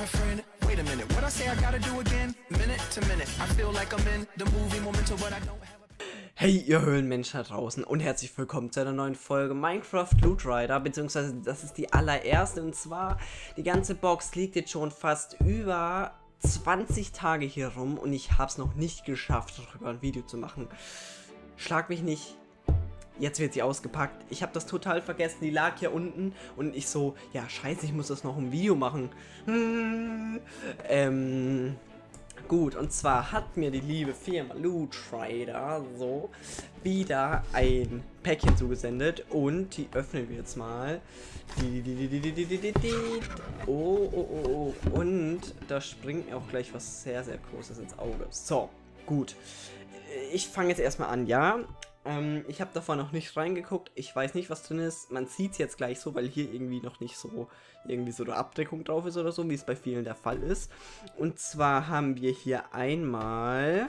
friend. Wait a minute, what I say I gotta do again? Minute to minute, I feel like I'm in the movie Memento, but I don't have a... Hey ihr Höhlenmenschen da draußen und herzlich willkommen zu einer neuen Folge Minecraft Loot Rider, beziehungsweise das ist die allererste, und zwar die ganze Box liegt jetzt schon fast über 20 Tage hier rum und ich habe es noch nicht geschafft, darüber ein Video zu machen. Schlag mich nicht, jetzt wird sie ausgepackt. Ich habe das total vergessen, die lag hier unten und ich so, ja scheiße, ich muss das noch im Video machen. Gut, und zwar hat mir die liebe Firma Loot Rider so wieder ein Päckchen zugesendet und die öffnen wir jetzt mal. Oh. Und da springt mir auch gleich was sehr, sehr Großes ins Auge. So, gut. Ich fange jetzt erstmal an, ja. Ich habe davor noch nicht reingeguckt. Ich weiß nicht, was drin ist. Man sieht es jetzt gleich so, weil hier irgendwie noch nicht so irgendwie so eine Abdeckung drauf ist oder so, wie es bei vielen der Fall ist. Und zwar haben wir hier einmal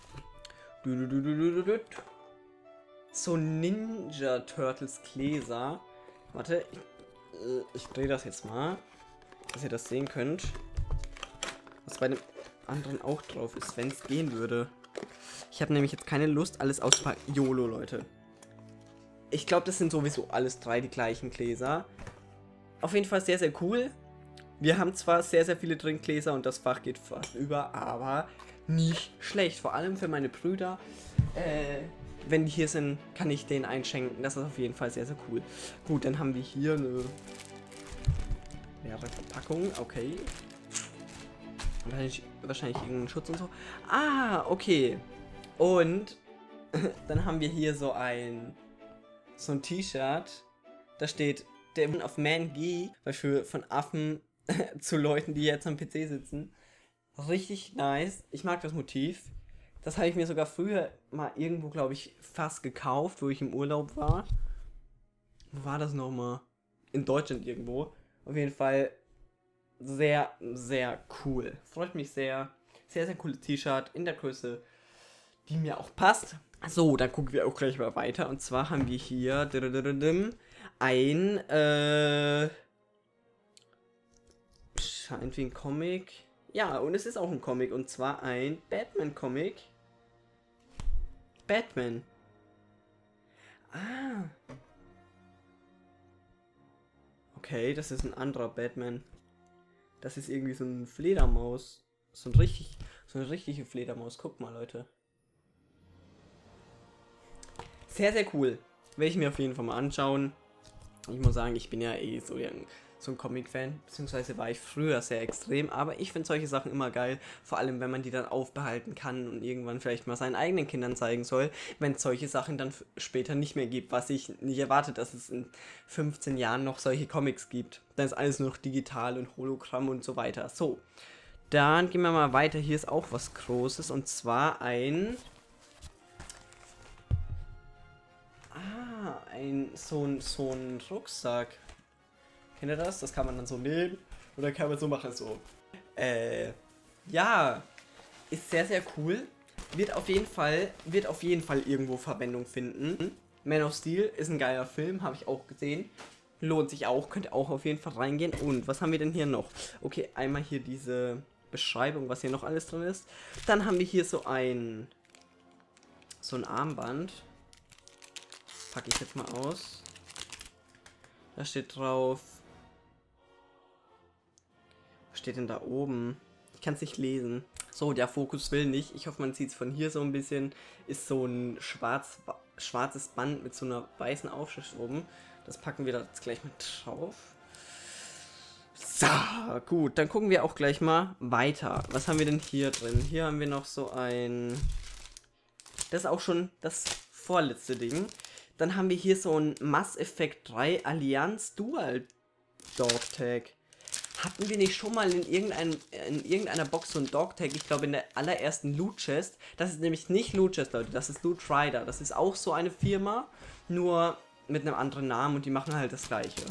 so Ninja Turtles Gläser. Warte, ich drehe das jetzt mal, dass ihr das sehen könnt. Was bei dem anderen auch drauf ist, wenn es gehen würde. Ich habe nämlich jetzt keine Lust, alles auszupacken. YOLO, Leute. Ich glaube, das sind sowieso alles drei die gleichen Gläser. Auf jeden Fall sehr, sehr cool. Wir haben zwar sehr, sehr viele Trinkgläser und das Fach geht fast über, aber nicht schlecht. Vor allem für meine Brüder. Wenn die hier sind, kann ich denen einschenken. Das ist auf jeden Fall sehr, sehr cool. Gut, dann haben wir hier eine leere Verpackung. Okay. Wahrscheinlich irgendeinen Schutz und so. Ah, okay. Und dann haben wir hier so ein T-Shirt. Da steht Devil of Man Geek, weil von Affen zu Leuten, die jetzt am PC sitzen. Richtig nice. Ich mag das Motiv. Das habe ich mir sogar früher mal irgendwo, glaube ich, fast gekauft, wo ich im Urlaub war. Wo war das nochmal? In Deutschland irgendwo. Auf jeden Fall sehr, sehr cool. Freut mich sehr. Sehr, sehr cooles T-Shirt in der Größe, die mir auch passt. So, dann gucken wir auch gleich mal weiter. Und zwar haben wir hier ein, scheint wie ein Comic. Ja, und es ist auch ein Comic. Und zwar ein Batman-Comic. Batman. Ah. Okay, das ist ein anderer Batman. Das ist irgendwie so ein Fledermaus. So eine richtige Fledermaus. Guck mal, Leute. Sehr, sehr cool. Werde ich mir auf jeden Fall mal anschauen. Ich muss sagen, ich bin ja eh so ein Comic-Fan. Beziehungsweise war ich früher sehr extrem. Aber ich finde solche Sachen immer geil. Vor allem, wenn man die dann aufbehalten kann und irgendwann vielleicht mal seinen eigenen Kindern zeigen soll. Wenn es solche Sachen dann später nicht mehr gibt. Was ich nicht erwarte, dass es in 15 Jahren noch solche Comics gibt. Dann ist alles nur noch digital und Hologramm und so weiter. So. Dann gehen wir mal weiter. Hier ist auch was Großes. Und zwar so ein Rucksack. Kennt ihr das? Das kann man dann so nehmen. Oder kann man so machen, so. Ja. Ist sehr, sehr cool. Wird auf jeden Fall irgendwo Verwendung finden. Man of Steel ist ein geiler Film. Habe ich auch gesehen. Lohnt sich auch. Könnt ihr auch auf jeden Fall reingehen. Und was haben wir denn hier noch? Okay, einmal hier diese Beschreibung, was hier noch alles drin ist. Dann haben wir hier so ein Armband. Packe ich jetzt mal aus. Da steht drauf. Was steht denn da oben? Ich kann es nicht lesen. So, der Fokus will nicht. Ich hoffe, man sieht es von hier so ein bisschen. Ist so ein schwarzes Band mit so einer weißen Aufschrift oben. Das packen wir da jetzt gleich mit drauf. So, gut, dann gucken wir auch gleich mal weiter. Was haben wir denn hier drin? Hier haben wir noch so ein... Das ist auch schon das vorletzte Ding. Dann haben wir hier so ein Mass Effect 3 Allianz Dual Dog Tag. Hatten wir nicht schon mal in irgendeiner Box so ein Dog Tag? Ich glaube in der allerersten Loot Chest. Das ist nämlich nicht Loot Chest, Leute. Das ist Loot Rider. Das ist auch so eine Firma, nur mit einem anderen Namen und die machen halt das gleiche.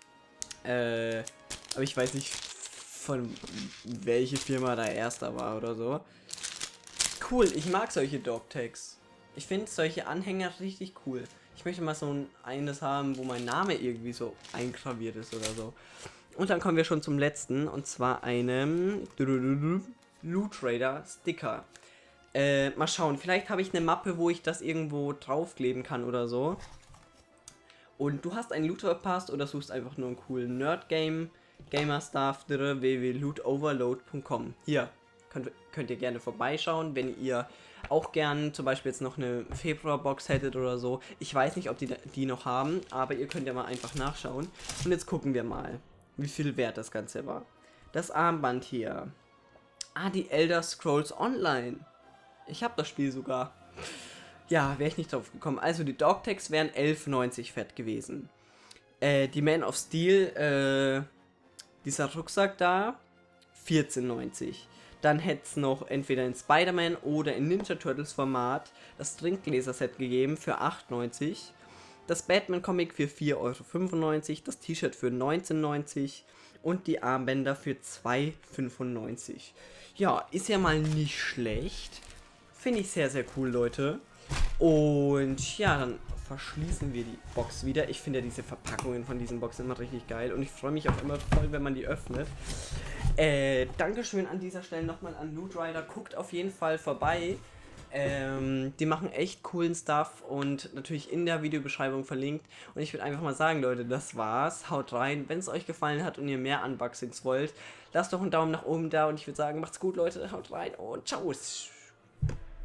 Aber ich weiß nicht, von welche Firma da erster war oder so. Cool, ich mag solche Dog Tags. Ich finde solche Anhänger richtig cool. Ich möchte mal so eines haben, wo mein Name irgendwie so eingraviert ist oder so. Und dann kommen wir schon zum letzten, und zwar einem Loot Raider Sticker. Mal schauen, vielleicht habe ich eine Mappe, wo ich das irgendwo draufkleben kann oder so. Und du hast einen Loot verpasst oder suchst einfach nur einen coolen Nerd-Game, Gamer-Stuff, www.lootoverload.com. Hier könnt ihr gerne vorbeischauen, wenn ihr auch gern zum Beispiel jetzt noch eine Februar-Box hättet oder so. Ich weiß nicht, ob die noch haben, aber ihr könnt ja mal einfach nachschauen. Und jetzt gucken wir mal, wie viel wert das Ganze war. Das Armband hier. Ah, die Elder Scrolls Online. Ich habe das Spiel sogar. Ja, wäre ich nicht drauf gekommen. Also die Dogtags wären 11,90 fett gewesen. Die Man of Steel, dieser Rucksack da, 14,90. Dann hätte es noch entweder in Spider-Man oder in Ninja Turtles Format das Trinkgläser-Set gegeben für 8,90. Das Batman-Comic für 4,95 €, das T-Shirt für 19,90 und die Armbänder für 2,95. Ja, ist ja mal nicht schlecht. Finde ich sehr, sehr cool, Leute. Und ja, dann verschließen wir die Box wieder. Ich finde ja diese Verpackungen von diesen Boxen immer richtig geil und ich freue mich auch immer voll, wenn man die öffnet. Dankeschön an dieser Stelle nochmal an Loot Rider. Guckt auf jeden Fall vorbei. Die machen echt coolen Stuff und natürlich in der Videobeschreibung verlinkt. Und ich würde einfach mal sagen, Leute, das war's. Haut rein. Wenn es euch gefallen hat und ihr mehr Unboxings wollt, lasst doch einen Daumen nach oben da und ich würde sagen, macht's gut, Leute. Haut rein und ciao.